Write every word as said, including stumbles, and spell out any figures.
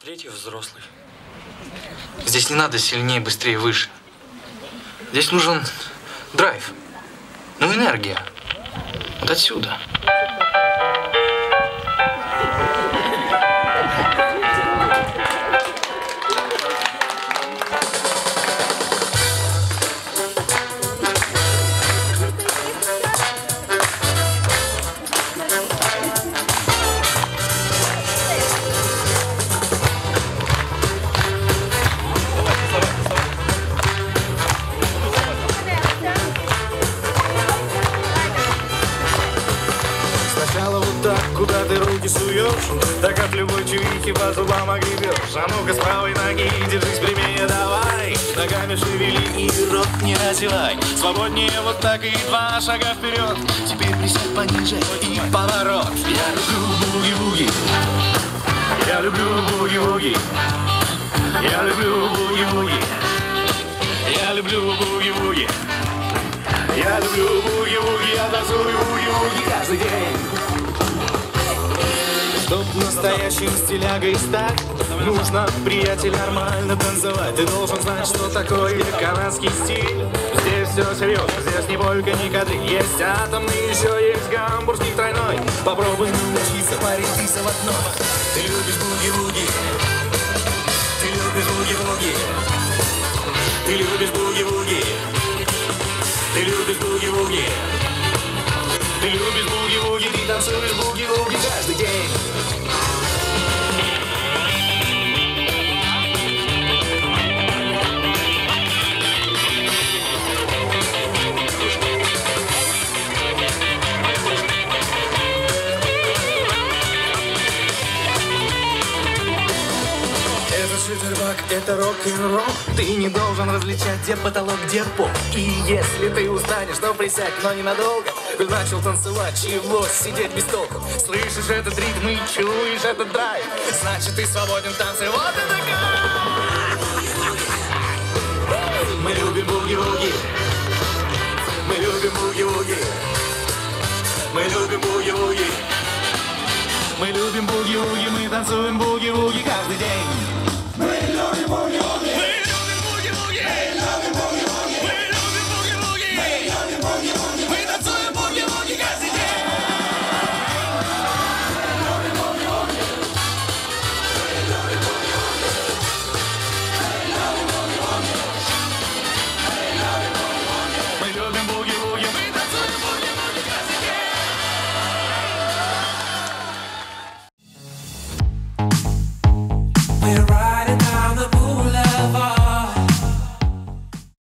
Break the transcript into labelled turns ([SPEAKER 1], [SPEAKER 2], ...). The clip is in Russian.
[SPEAKER 1] Третий взрослый. Здесь не надо сильнее, быстрее, выше. Здесь нужен драйв. Ну, энергия. Вот отсюда.
[SPEAKER 2] Куда ты руки суешь, так от любой чувихи по зубам огребешь. А ну-ка с правой ноги держись прямее, давай. Ногами шевели и рот не разевай. Свободнее вот так и два шага вперед. Теперь присядь пониже и поворот. Я люблю буги-буги. Я люблю буги-буги. Я люблю буги-буги. Я люблю буги-буги. Я люблю буги-буги. Я танцую буги-буги каждый день. Чтоб настоящим стилягой стать, нужно, приятель, нормально танцевать. Ты должен знать, что такое канадский стиль. Здесь все серьезно, здесь не полька, ни кадриль. Есть атомный, еще есть гамбургский тройной. Попробуй научиться парить ты заводной. Ты любишь буги-буги. Ты любишь буги-буги. Ты любишь буги-буги. Ты любишь буги-буги. Ты любишь буги-буги, ты танцуешь буги-буги каждый день. Это шитербак, это рок-н-ролл. Ты не должен различать, где потолок, где пол. И если ты устанешь, то присядь, но ненадолго. Ты начал танцевать, чего сидеть без толку? Слышишь этот ритм и чуешь этот драйв, значит ты свободен в танце, вот это кайф! Мы любим буги-буги. Мы любим буги-буги. Мы любим буги-буги. Мы любим буги-буги, мы танцуем буги-буги каждый день. Мы любим буги-буги.